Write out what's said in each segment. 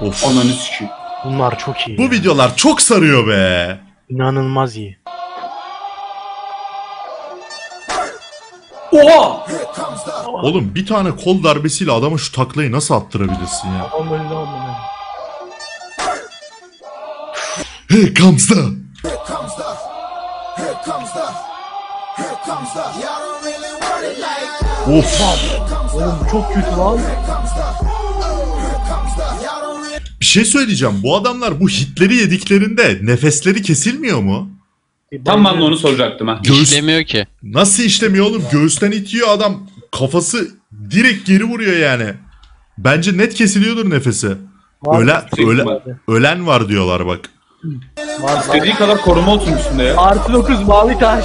Of. Ananı sikeyim. Bunlar çok iyi. Bu videolar çok sarıyor be. İnanılmaz iyi. Oha! Oğlum bir tane kol darbesiyle adama şu taklayı nasıl attırabilirsin ya? Aman. Here comes the. Of. Oğlum çok kötü lan. Bir şey söyleyeceğim. Bu adamlar bu hitleri yediklerinde nefesleri kesilmiyor mu? Tam ben de onu soracaktım ha. İşlemiyor ki. Nasıl işlemiyor oğlum? Göğüsten itiyor adam. Kafası direkt geri vuruyor yani. Bence net kesiliyordur nefesi. Ölen var diyorlar bak. İstediği kadar koruma olsun üstünde ya. Artı 9 mavi taş.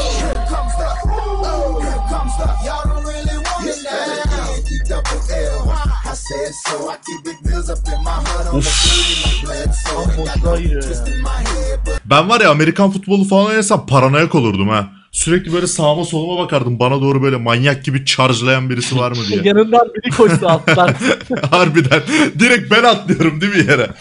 Ben var ya Amerikan futbolu falan oynasam paranoyak olurdum ha. Sürekli böyle sağıma soluma bakardım. Bana doğru böyle manyak gibi charge'layan birisi var mı diye. Yanından biri koştu alttan. Harbiden. Direkt ben atlıyorum değil mi yere?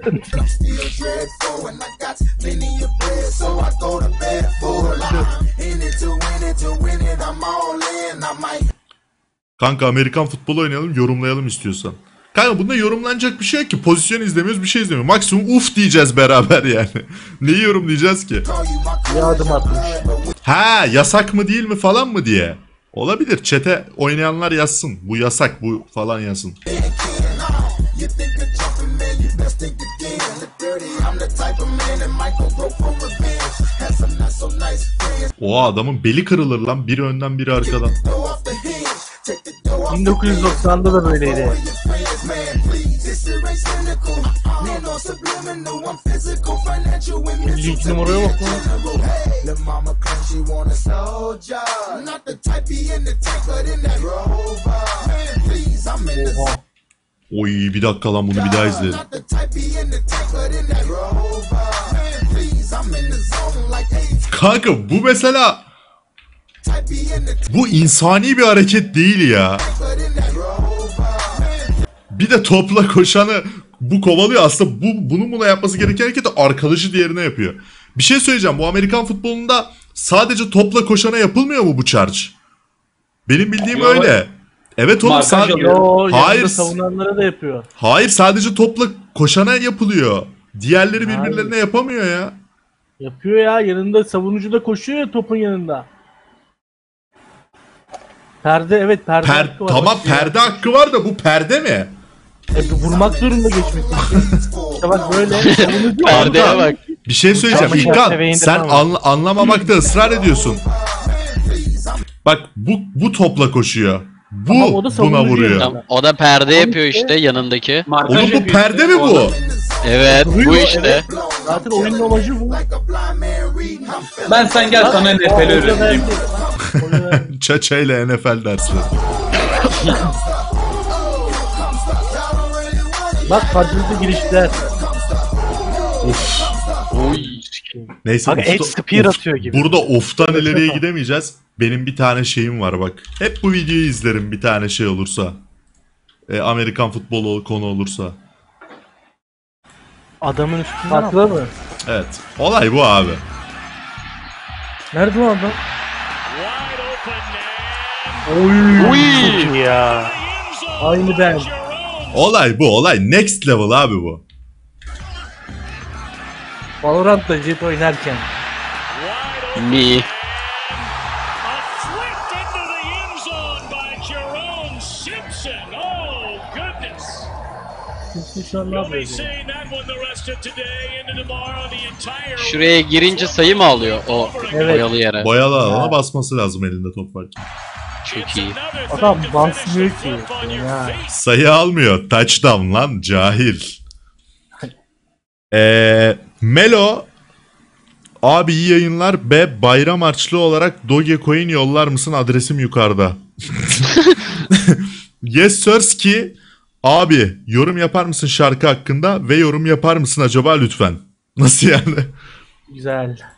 Kanka Amerikan futbolu oynayalım, yorumlayalım istiyorsan. Kanka bunda yorumlanacak bir şey yok ki. Pozisyon izlemiyoruz, bir şey izlemiyoruz. Maksimum uf diyeceğiz beraber yani. Neyi yorumlayacağız ki? Bir adım atmış. Ha, yasak mı değil mi falan mı diye. Olabilir. Chat'e oynayanlar yazsın. Bu yasak, bu falan yazsın. O adamın beli kırılır lan. Biri önden biri arkadan. 1990'da da böyleydi. 52 numaraya bak lan. Oha. Oy bir dakika lan, bunu bir daha izleyelim. Kanka bu mesela, bu insani bir hareket değil ya. Bir de topla koşanı bu kovalıyor. Aslında bunun buna yapması gereken hareketi arkadaşı diğerine yapıyor. Bir şey söyleyeceğim. Bu Amerikan futbolunda sadece topla koşana yapılmıyor mu bu charge? Benim bildiğim öyle. Evet oğlum sadece... Hayır. Savunanlara da yapıyor. Hayır, sadece topla koşana yapılıyor. Diğerleri birbirlerine yapamıyor ya. Yapıyor ya, yanında savunucu da koşuyor ya topun yanında. Perde, evet perde hakkı var. Tamam, perde hakkı var da bu perde mi? Vurmak zorunda geçmek için. İşte bak böyle. Perdeye bak. Bir şey söyleyeceğim İlkan, sen anlamamakta ısrar ediyorsun. Bak bu topla koşuyor. Bu buna vuruyor. Tamam, o da perde yapıyor işte yanındaki. Oğlum bu perde mi bu? Evet bu işte. Zaten oyunun amacı bu. Sen gel sana NFL öğreteyim. Çaça ile NFL dersleri. Bak karşılıklı girişler. Neyse. Bak Edge Spear atıyor gibi. Burada off'tan ileriye gidemeyeceğiz. Benim bir tane şeyim var bak. Hep bu videoyu izlerim bir tane şey olursa. Amerikan futbolu konu olursa. Adamın üstünde haklı mı? Evet. Olay bu abi. Nerede o adam? Oy. Çok iyi ya. Aynı ben. Olay bu. Olay next level abi bu. Valorant'ta jet oynarken. Mi. Şuraya girince sayı mı alıyor o boyalı yere? Boyalı alana basması lazım elinde top varken. Çok iyi. Adam basmıyor ki. Ya. Sayı almıyor. Touchdown lan cahil. Melo abi iyi yayınlar. Bayram harçlığı olarak Dogecoin yollar mısın? Adresim yukarıda. Yes Sirski abi yorum yapar mısın şarkı hakkında ve yorum yapar mısın acaba lütfen? Nasıl yani? Güzel.